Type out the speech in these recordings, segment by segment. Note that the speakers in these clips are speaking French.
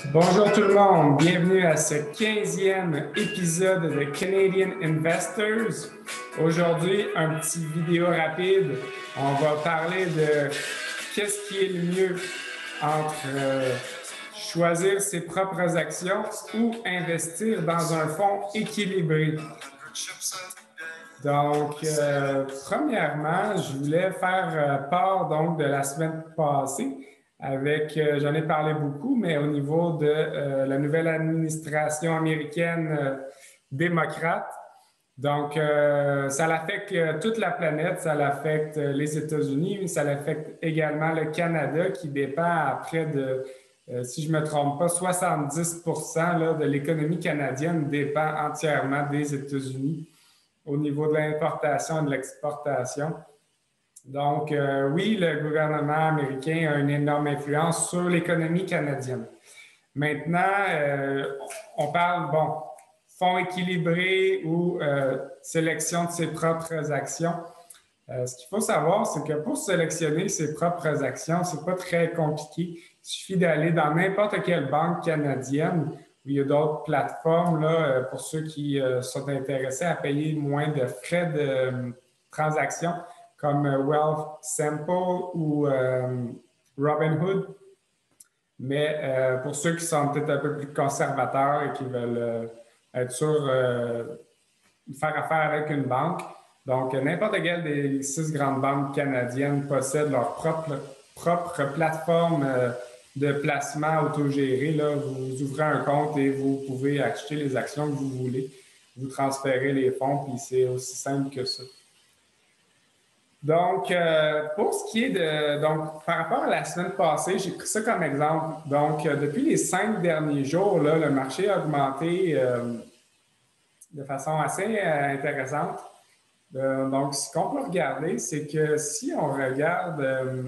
Bonjour tout le monde, bienvenue à ce 15e épisode de Canadian Investors. Aujourd'hui, un petit vidéo rapide. On va parler de qu'est-ce qui est le mieux entre choisir ses propres actions ou investir dans un fonds équilibré. Donc, premièrement, je voulais faire part donc de la semaine passée avec, j'en ai parlé beaucoup, mais au niveau de la nouvelle administration américaine démocrate. Donc, ça l'affecte toute la planète, ça l'affecte les États-Unis, mais ça l'affecte également le Canada qui dépend à près de, si je ne me trompe pas, 70% là, de l'économie canadienne dépend entièrement des États-Unis au niveau de l'importation et de l'exportation. Donc, oui, le gouvernement américain a une énorme influence sur l'économie canadienne. Maintenant, on parle, bon, fonds équilibré ou sélection de ses propres actions. Ce qu'il faut savoir, c'est que pour sélectionner ses propres actions, ce n'est pas très compliqué. Il suffit d'aller dans n'importe quelle banque canadienne où il y a d'autres plateformes là, pour ceux qui sont intéressés à payer moins de frais de transaction comme Wealthsimple ou Robinhood. Mais pour ceux qui sont peut-être un peu plus conservateurs et qui veulent être sûrs de faire affaire avec une banque, donc n'importe quelle des 6 grandes banques canadiennes possède leur propre plateforme de placement autogéré. Là, vous ouvrez un compte et vous pouvez acheter les actions que vous voulez. Vous transférez les fonds, puis c'est aussi simple que ça. Donc, pour ce qui est de... Donc, par rapport à la semaine passée, j'ai pris ça comme exemple. Donc, depuis les 5 derniers jours, là, le marché a augmenté de façon assez intéressante. Donc, ce qu'on peut regarder, c'est que si on regarde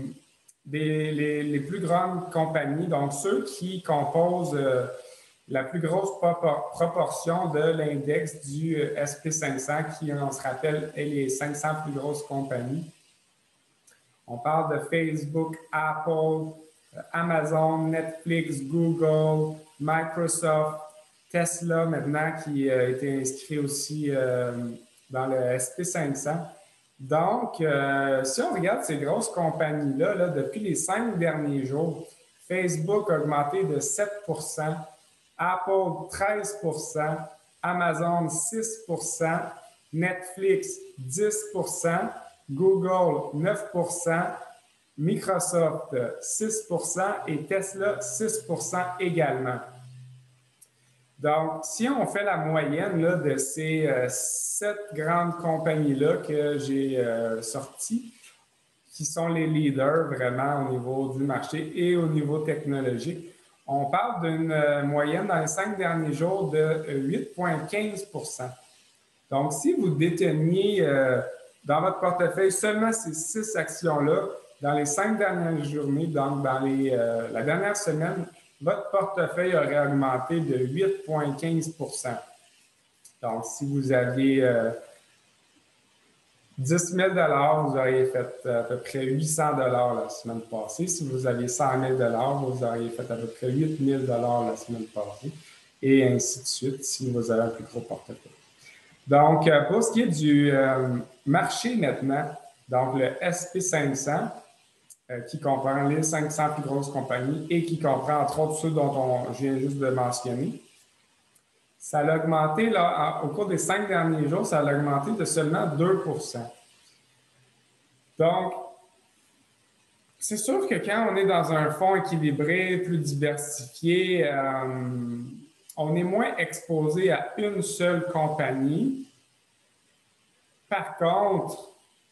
les plus grandes compagnies, donc ceux qui composent la plus grosse proportion de l'index du SP500, qui, on se rappelle, est les 500 plus grosses compagnies. On parle de Facebook, Apple, Amazon, Netflix, Google, Microsoft, Tesla maintenant qui a été inscrit aussi dans le SP500. Donc, si on regarde ces grosses compagnies-là, là, depuis les 5 derniers jours, Facebook a augmenté de 7 Apple 13 Amazon 6 Netflix 10 Google 9 Microsoft 6 et Tesla 6 également. Donc, si on fait la moyenne là, de ces 7 grandes compagnies-là que j'ai sorties, qui sont les leaders vraiment au niveau du marché et au niveau technologique, on parle d'une moyenne dans les 5 derniers jours de 8,15 Donc, si vous déteniez dans votre portefeuille seulement ces 6 actions-là, dans les 5 dernières journées, donc dans la dernière semaine, votre portefeuille aurait augmenté de 8,15 Donc, si vous aviez 10 000 vous auriez fait à peu près 800 la semaine passée. Si vous aviez 100 000 vous auriez fait à peu près 8 000 la semaine passée, et ainsi de suite, si vous avez un plus gros portefeuille. Donc, pour ce qui est du marché maintenant, donc le SP500, qui comprend les 500 plus grosses compagnies et qui comprend entre autres ceux dont je viens juste de mentionner, ça a augmenté là, au cours des 5 derniers jours, ça a augmenté de seulement 2 Donc, c'est sûr que quand on est dans un fonds équilibré, plus diversifié, on est moins exposé à une seule compagnie. Par contre,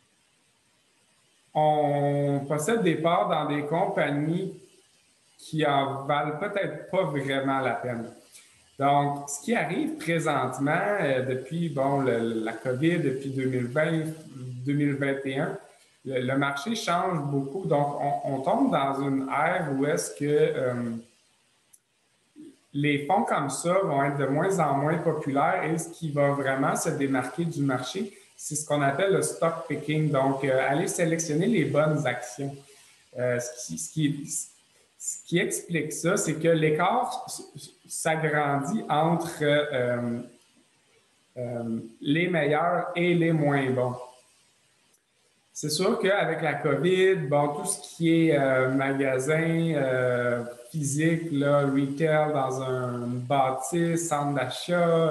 on possède des parts dans des compagnies qui en valent peut-être pas vraiment la peine. Donc, ce qui arrive présentement, depuis la COVID, depuis 2020, 2021, le marché change beaucoup. Donc, on tombe dans une ère où est-ce que les fonds comme ça vont être de moins en moins populaires et ce qui va vraiment se démarquer du marché, c'est ce qu'on appelle le stock picking. Donc, aller sélectionner les bonnes actions. Ce qui explique ça, c'est que l'écart s'agrandit entre les meilleurs et les moins bons. C'est sûr qu'avec la COVID, bon, tout ce qui est magasin physique, là, retail dans un bâtisse, centre d'achat,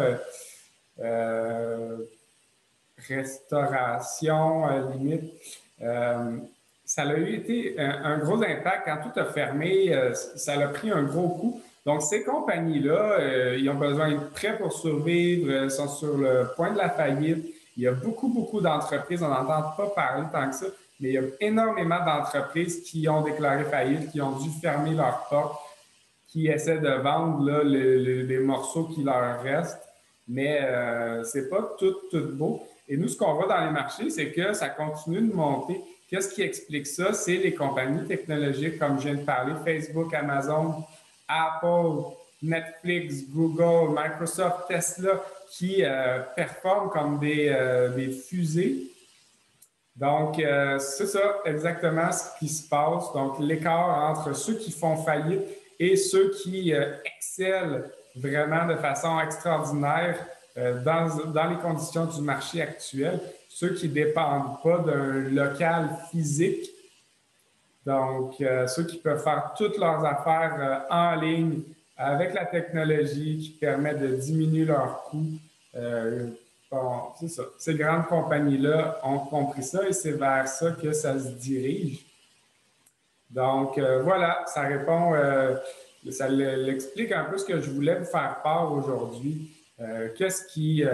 restauration, limite, ça a eu été un gros impact. Quand tout a fermé, ça a pris un gros coup. Donc, ces compagnies-là, ils ont besoin d'être prêts pour survivre, sont sur le point de la faillite. Il y a beaucoup d'entreprises, on n'entend pas parler tant que ça, mais il y a énormément d'entreprises qui ont déclaré faillite, qui ont dû fermer leurs portes, qui essaient de vendre là, les morceaux qui leur restent. Mais c'est pas tout beau. Et nous, ce qu'on voit dans les marchés, c'est que ça continue de monter. Qu'est-ce qui explique ça? C'est les compagnies technologiques, comme je viens de parler, Facebook, Amazon, Apple, Netflix, Google, Microsoft, Tesla, qui performent comme des fusées. Donc, c'est ça exactement ce qui se passe. Donc, l'écart entre ceux qui font faillite et ceux qui excellent vraiment de façon extraordinaire dans les conditions du marché actuel, ceux qui ne dépendent pas d'un local physique. Donc, ceux qui peuvent faire toutes leurs affaires en ligne avec la technologie qui permet de diminuer leurs coûts. Bon, c'est ça. Ces grandes compagnies-là ont compris ça et c'est vers ça que ça se dirige. Donc, voilà, ça répond, ça l'explique un peu ce que je voulais vous faire part aujourd'hui. Qu'est-ce qui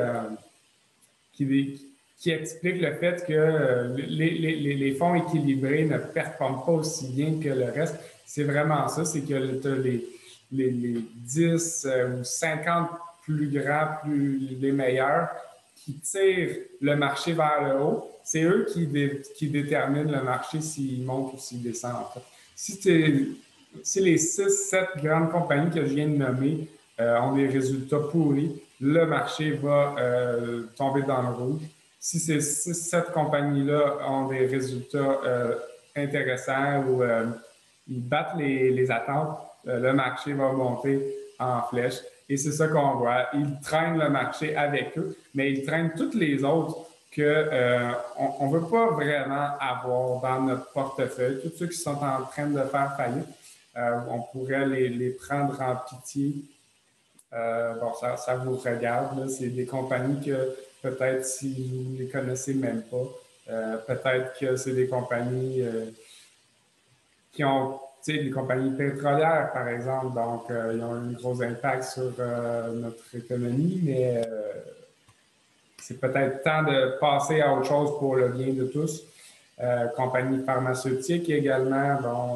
explique le fait que les fonds équilibrés ne performent pas aussi bien que le reste? C'est vraiment ça, c'est que les 10 ou 50 plus grands, les meilleurs, qui tirent le marché vers le haut, c'est eux qui déterminent le marché s'il monte ou s'il descend. En fait. Si les 6-7 grandes compagnies que je viens de nommer ont des résultats pourris, le marché va tomber dans le rouge. Si ces 6-7 compagnies-là ont des résultats intéressants ou ils battent les attentes, le marché va monter en flèche. Et c'est ça qu'on voit. Ils traînent le marché avec eux, mais ils traînent toutes les autres qu'on ne veut pas vraiment avoir dans notre portefeuille. Tous ceux qui sont en train de faire faillite, on pourrait les prendre en pitié. Bon, ça vous regarde. C'est des compagnies que peut-être si vous ne les connaissez même pas, peut-être que c'est des compagnies qui ont des compagnies pétrolières, par exemple, donc ils ont un gros impact sur notre économie, mais c'est peut-être temps de passer à autre chose pour le bien de tous. Compagnies pharmaceutiques également, bon,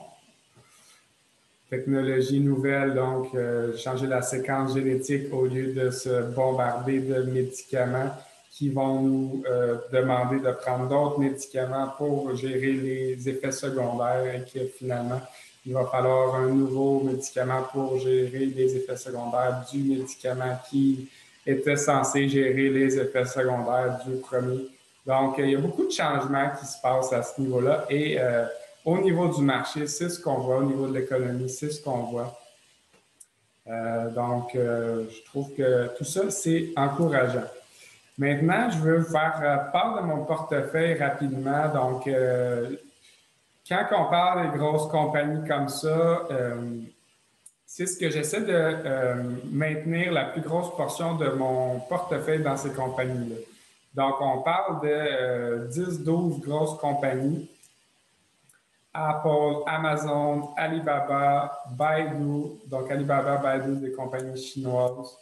technologie nouvelle, donc changer la séquence génétique au lieu de se bombarder de médicaments qui vont nous demander de prendre d'autres médicaments pour gérer les effets secondaires et que finalement, il va falloir un nouveau médicament pour gérer les effets secondaires du médicament qui était censé gérer les effets secondaires du premier. Donc, il y a beaucoup de changements qui se passent à ce niveau-là et au niveau du marché, c'est ce qu'on voit, au niveau de l'économie, c'est ce qu'on voit. Donc, je trouve que tout ça, c'est encourageant. Maintenant, je veux vous faire part de mon portefeuille rapidement. Donc, quand on parle des grosses compagnies comme ça, c'est ce que j'essaie de maintenir la plus grosse portion de mon portefeuille dans ces compagnies-là. Donc, on parle de 10-12 grosses compagnies. Apple, Amazon, Alibaba, Baidu. Donc, Alibaba, Baidu, des compagnies chinoises.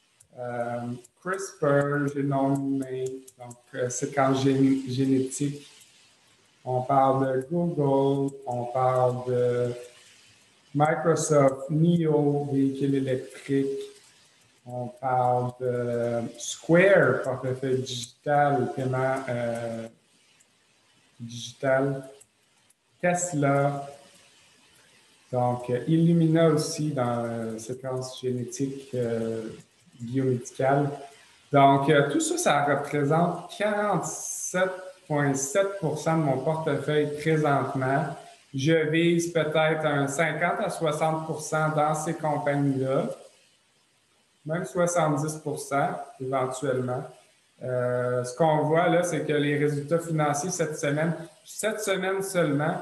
CRISPR, génomique, donc séquence génétique. On parle de Google, on parle de Microsoft, NIO, véhicule électrique. On parle de Square, portefeuille digital, paiement digital. Tesla, donc Illumina aussi dans la séquence génétique biomédicale. Donc, tout ça, ça représente 47,7 % de mon portefeuille présentement. Je vise peut-être un 50 à 60 dans ces compagnies-là, même 70 éventuellement. Ce qu'on voit là, c'est que les résultats financiers cette semaine seulement,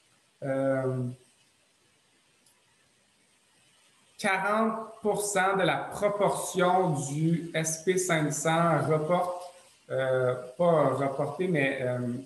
40 de la proportion du SP500 reporte, pas reporté, mais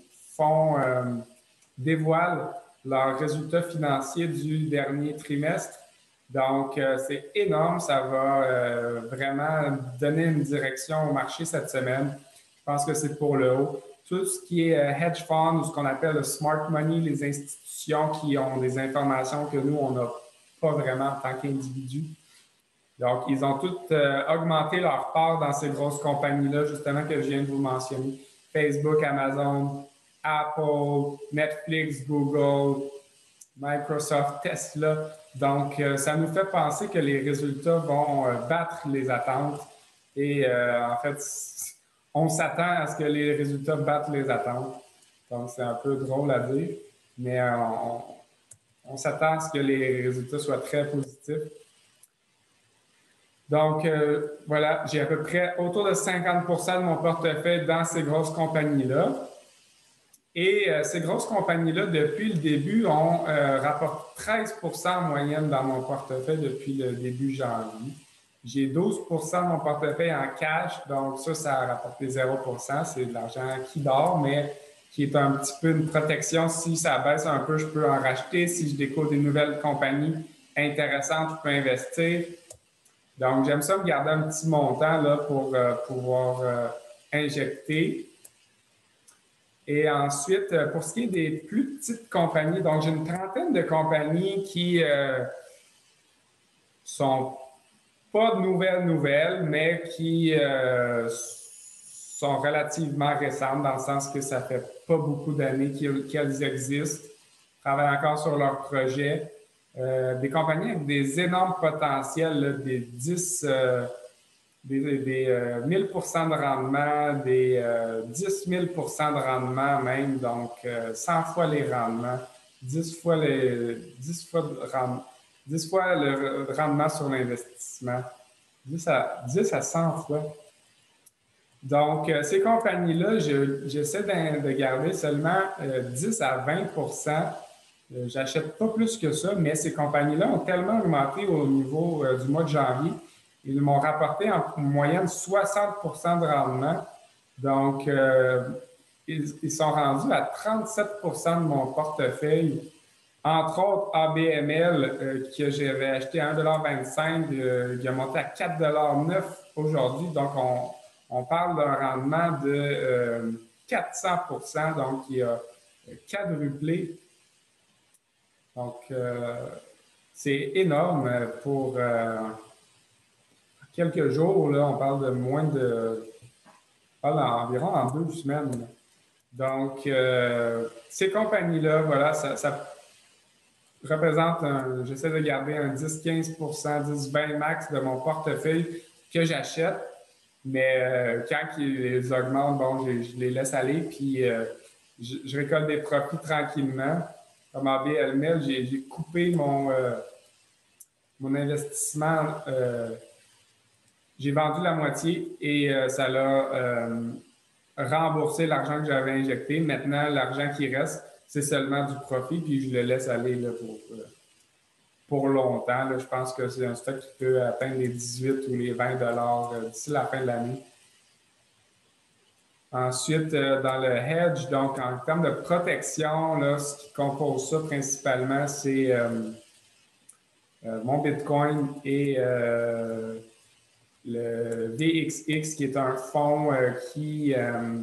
dévoilent leurs résultats financiers du dernier trimestre. Donc, c'est énorme. Ça va vraiment donner une direction au marché cette semaine. Je pense que c'est pour le haut. Tout ce qui est hedge fund ou ce qu'on appelle le smart money, les institutions qui ont des informations que nous, on n'a pas vraiment en tant qu'individu. Donc, ils ont toutes augmenté leur part dans ces grosses compagnies-là, justement, que je viens de vous mentionner. Facebook, Amazon, Apple, Netflix, Google, Microsoft, Tesla. Donc, ça nous fait penser que les résultats vont battre les attentes. Et en fait, on s'attend à ce que les résultats battent les attentes. Donc, c'est un peu drôle à dire, mais on s'attend à ce que les résultats soient très positifs. Donc, voilà, j'ai à peu près autour de 50 de mon portefeuille dans ces grosses compagnies-là. Et ces grosses compagnies-là, depuis le début, ont rapporté 13 en moyenne dans mon portefeuille depuis le début janvier. J'ai 12 de mon portefeuille en cash, donc ça a rapporté 0 c'est de l'argent qui dort, mais qui est un petit peu une protection. Si ça baisse un peu, je peux en racheter. Si je découvre des nouvelles compagnies intéressantes, je peux investir. Donc, j'aime ça me garder un petit montant là, pour pouvoir injecter. Et ensuite, pour ce qui est des plus petites compagnies, donc j'ai une trentaine de compagnies qui sont pas de nouvelles, mais qui sont relativement récentes dans le sens que ça fait pas beaucoup d'années qu'elles existent, travaillent encore sur leurs projets. Des compagnies avec des énormes potentiels, là, des 10... des 1000 de rendement, des 10 000 de rendement même, donc 100 fois les rendements, 10 fois le rendement sur l'investissement, 10 à 100 fois. Donc, ces compagnies-là, j'essaie de garder seulement 10 à 20 j'achète pas plus que ça, mais ces compagnies-là ont tellement augmenté au niveau du mois de janvier. Ils m'ont rapporté en moyenne 60 de rendement. Donc, ils sont rendus à 37 de mon portefeuille. Entre autres, ABML, que j'avais acheté à 1,25 $, il a monté à 4,9 $ aujourd'hui. Donc, on parle d'un rendement de 400 donc il a quadruplé. Donc, c'est énorme pour quelques jours. Là, on parle de on parle environ en 2 semaines. Donc, ces compagnies-là, voilà, ça représente, j'essaie de garder un 10-15 10-20 max de mon portefeuille que j'achète. Mais quand ils augmentent, bon, je les laisse aller, puis je récolte des profits tranquillement. Comme ABML, j'ai coupé mon investissement. J'ai vendu la moitié et ça l'a remboursé l'argent que j'avais injecté. Maintenant, l'argent qui reste, c'est seulement du profit, puis je le laisse aller là, pour longtemps. Là. Je pense que c'est un stock qui peut atteindre les 18 ou les 20 $ d'ici la fin de l'année. Ensuite, dans le hedge, donc en termes de protection, là, ce qui compose ça principalement, c'est mon Bitcoin et le VXX, qui est un fonds qui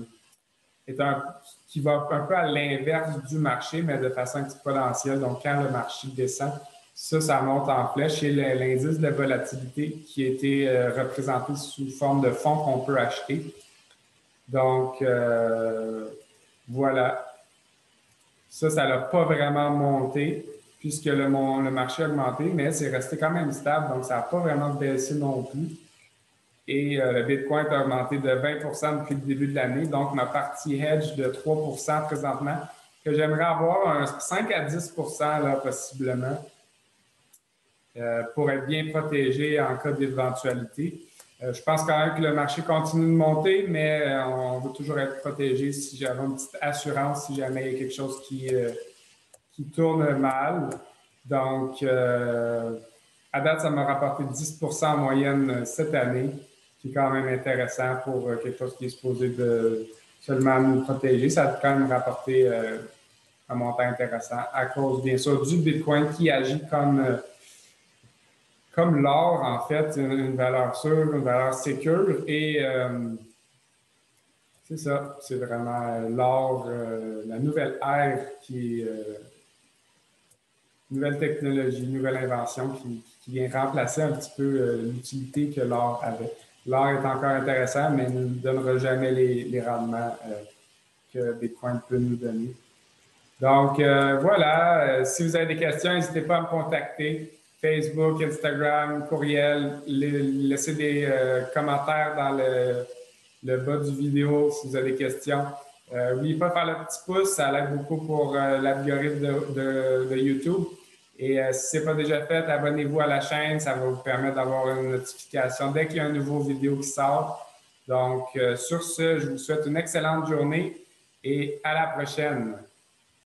va un peu à l'inverse du marché, mais de façon exponentielle. Donc, quand le marché descend, ça monte en flèche. Et l'indice de volatilité qui a été représenté sous forme de fonds qu'on peut acheter. Donc, voilà. Ça n'a pas vraiment monté puisque le marché a augmenté, mais c'est resté quand même stable. Donc, ça n'a pas vraiment baissé non plus. Et le Bitcoin a augmenté de 20 depuis le début de l'année. Donc, ma partie hedge de 3 présentement que j'aimerais avoir un 5 à 10 là, possiblement, pour être bien protégé en cas d'éventualité. Je pense quand même que le marché continue de monter, mais on veut toujours être protégé si j'avais une petite assurance, si jamais il y a quelque chose qui tourne mal. Donc, à date, ça m'a rapporté 10 en moyenne cette année, qui est quand même intéressant pour quelque chose qui est supposé de seulement nous protéger. Ça a quand même rapporté un montant intéressant à cause, bien sûr, du Bitcoin qui agit comme l'or, en fait, une valeur sûre, une valeur sécure. Et c'est ça, c'est vraiment l'or, la nouvelle ère qui est nouvelle technologie, nouvelle invention qui vient remplacer un petit peu l'utilité que l'or avait. L'or est encore intéressant, mais ne nous donnera jamais les rendements que Bitcoin peut nous donner. Donc, voilà. Si vous avez des questions, n'hésitez pas à me contacter. Facebook, Instagram, courriel. Laissez des commentaires dans le bas du vidéo si vous avez des questions. N'oubliez pas de faire le petit pouce, ça aide beaucoup pour l'algorithme de YouTube. Et si ce n'est pas déjà fait, abonnez-vous à la chaîne, ça va vous permettre d'avoir une notification dès qu'il y a une nouvelle vidéo qui sort. Donc, sur ce, je vous souhaite une excellente journée et à la prochaine.